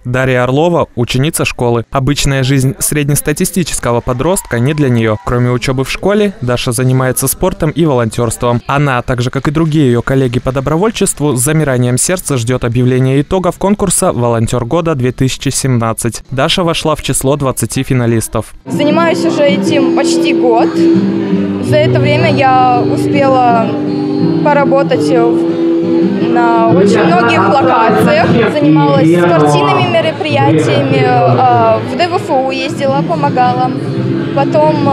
Дарья Орлова – ученица школы. Обычная жизнь среднестатистического подростка не для нее. Кроме учебы в школе, Даша занимается спортом и волонтерством. Она, так же как и другие ее коллеги по добровольчеству, с замиранием сердца ждет объявления итогов конкурса «Волонтер года-2017». Даша вошла в число 20 финалистов. Занимаюсь уже этим почти год. За это время я успела поработать на очень многих локациях. Занималась спортивными мероприятиями, в ДВФУ ездила, помогала. Потом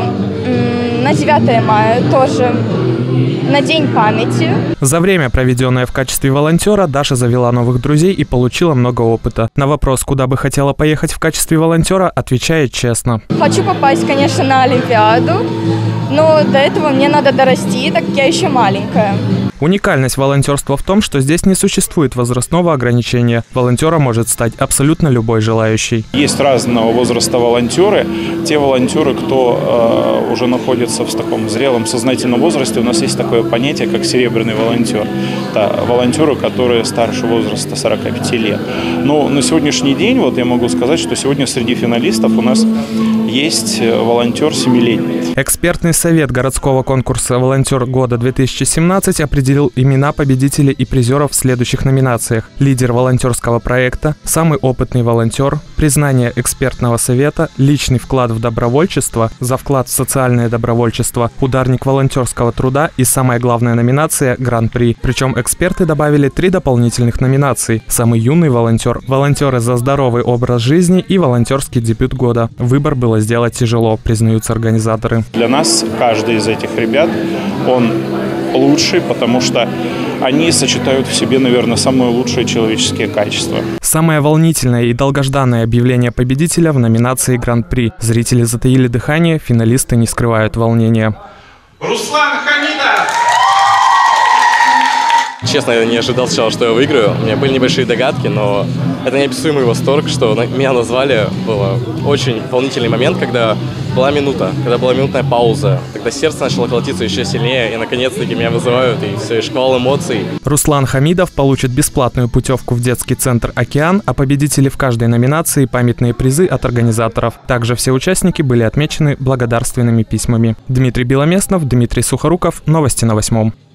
на 9 мая тоже, на День памяти. За время, проведенное в качестве волонтера, Даша завела новых друзей и получила много опыта. На вопрос, куда бы хотела поехать в качестве волонтера, отвечает честно. Хочу попасть, конечно, на Олимпиаду, но до этого мне надо дорасти, так как я еще маленькая. Уникальность волонтерства в том, что здесь не существует возрастного ограничения. Волонтером может стать абсолютно любой желающий. Есть разного возраста волонтеры. Те волонтеры, кто уже находится в таком зрелом, сознательном возрасте, у нас есть такое понятие, как серебряный волонтер. Это волонтеры, которые старше возраста 45 лет. Но на сегодняшний день, вот я могу сказать, что сегодня среди финалистов у нас есть волонтер 7-летний. Экспертный совет городского конкурса «Волонтер года-2017» определил имена победителей и призеров в следующих номинациях: лидер волонтерского проекта, самый опытный волонтер, признание экспертного совета, личный вклад в добровольчество, за вклад в социальное добровольчество, ударник волонтерского труда и самая главная номинация – Гран-при. Причем эксперты добавили 3 дополнительных номинаций: самый юный волонтер, волонтеры за здоровый образ жизни и волонтерский дебют года. Выбор было сделать тяжело, признаются организаторы. Для нас каждый из этих ребят, он лучший, потому что они сочетают в себе, наверное, самые лучшие человеческие качества. Самое волнительное и долгожданное объявление победителя в номинации Гран-при. Зрители затаили дыхание, финалисты не скрывают волнения. Руслан Хамидов! Честно, я не ожидал сначала, что я выиграю. У меня были небольшие догадки, но это неописуемый восторг, что меня назвали. Был очень волнительный момент, когда была минутная пауза. Тогда сердце начало колотиться еще сильнее, и наконец-таки меня вызывают, и все, и шквал эмоций. Руслан Хамидов получит бесплатную путевку в детский центр «Океан», а победители в каждой номинации – памятные призы от организаторов. Также все участники были отмечены благодарственными письмами. Дмитрий Беломеснов, Дмитрий Сухоруков. Новости на 8.